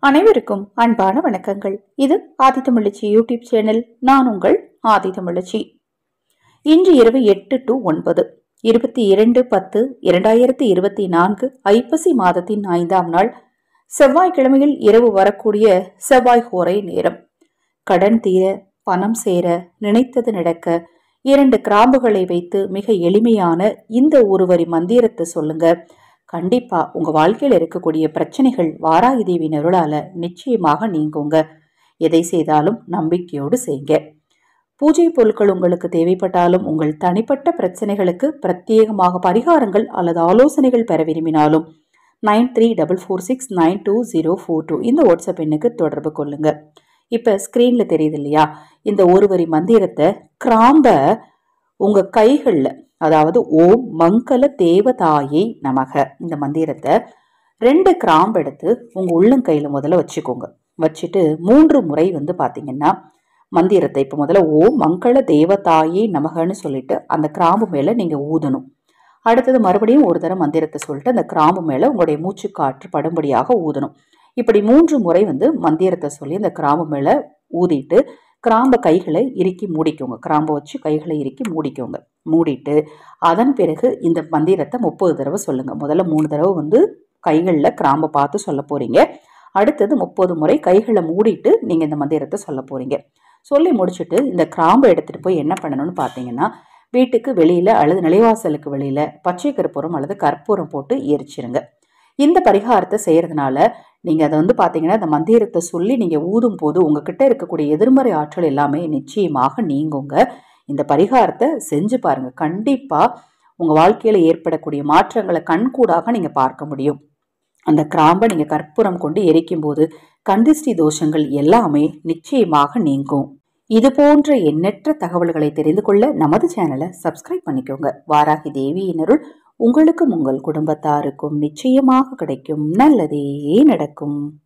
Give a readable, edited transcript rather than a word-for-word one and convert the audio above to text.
அனைவருக்கும் அன்பான வணக்கங்கள். இது ஆதித்தமிழச்சி யூடியூப் சேனல். நான் உங்கள் ஆதித்தமிழச்சி. இன்று இரவு 8 to 9 22/10/2024 ஐப்பசி மாதத்தின் 5ஆம் நாள் செவ்வாய்க்கிழமையில் இரவு வரக்கூடிய செவ்வாய் ஹோரை நேரம். கடன் தீர, பணம் சேர, நினைத்தது நடக்க 2 கிராம்புகளை வைத்து மிக எளிமையான இந்த ஒரு வரி மந்திரத்தை சொல்லுங்க. கண்டிப்பா உங்க வாழ்க்கையில இருக்கக்கூடிய பிரச்சனைகள் வாராகி தேவியின் அருளால நிச்சயமாக நீங்குங்க. எதை செய்தாலும் நம்பிக்கையோடு செய்யுங்க. பூஜை பொருட்கள் உங்களுக்கு தேவைப்பட்டாலும், உங்கள் தனிப்பட்ட பிரச்சனைகளுக்கு பிரத்யேகமாக பரிகாரங்கள் அல்லது ஆலோசனைகள் பெற விரும்பினாலும் 9344692042 இந்த வாட்ஸ்அப் எண்ணுக்கு தொடர்பு கொள்ளுங்க. இப்ப ஸ்கிரீன்ல தெரியுது இல்லையா, இந்த ஒரு வரி மந்திரத்தை கிராம்ப உங்க கைகள்ல, அதாவது ஓம் மங்கள தேவதாயை நமக இந்த மந்திரத்தை 2 கிராம்பு எடுத்து உங்க உள்ளங்கையில முதல்ல வச்சுக்கோங்க. வச்சுட்டு 3 முறை பாத்தீங்கன்னா மந்திரத்தை இப்ப முதல்ல ஓம் மங்கள தேவதாயை நமகன்னு சொல்லிட்டு அந்த கிராம்பு மேல நீங்க ஊதணும். அடுத்தது மறுபடியும் ஒரு தடவை மந்திரத்தை சொல்லிட்டு அந்த கிராம்பு மேல உங்களுடைய மூச்சு காற்று படும்படியாக ஊதணும். இப்படி 3 முறை மந்திரத்தை சொல்லி அந்த கிராம்பு மேல ஊதிட்டு கிராம்ப கைகளை இறுக்கி மூடிக்கோங்க. கிராம்பு வச்சு கைகளை இறுக்கி மூடிக்கோங்க. மூடிட்டு அதன் பிறகு இந்த மந்திரத்தை 30 தடவை சொல்லுங்க. முதல்ல 3 தடவை கைகளில் கிராம்பை பார்த்து சொல்ல போறீங்க. அடுத்தது 30 முறை கைகளை மூடிட்டு நீங்க இந்த மந்திரத்தை சொல்ல போறீங்க. சொல்லி முடிச்சுட்டு இந்த கிராம்பை எடுத்துட்டு போய் என்ன பண்ணணும்னு பார்த்தீங்கன்னா, வீட்டுக்கு வெளியில அல்லது நிலைவாசலுக்கு வெளியில பச்சை கற்பூரம் அல்லது கற்பூரம் போட்டு எரிச்சிருங்க. இந்த பரிகாரத்தை செய்யறதுனால நீங்க அதை பாத்தீங்கன்னா, இந்த மந்திரத்தை சொல்லி நீங்க ஊதும் போது உங்ககிட்ட இருக்கக்கூடிய எதிர்மறை ஆற்றல் எல்லாமே நிச்சயமாக நீங்குங்க. இந்த பரிகாரத்தை செஞ்சு பாருங்க. கண்டிப்பா உங்க வாழ்க்கையில ஏற்படக்கூடிய மாற்றங்களை கண்கூடாக நீங்க பார்க்க முடியும். அந்த கிராம்பை நீங்க கற்பூரம் கொண்டு எரிக்கும் போது கந்திஷ்டி தோஷங்கள் எல்லாமே நிச்சயமாக நீங்கும். இது போன்ற எண்ணற்ற தகவல்களை தெரிந்து கொள்ள நமது சேனலை சப்ஸ்கிரைப் பண்ணிக்கோங்க. வாராகி தேவியினருள் உங்களுக்கும் உங்கள் குடும்பத்தாருக்கும் நிச்சயமாக கிடைக்கும். நல்லதே நடக்கும்.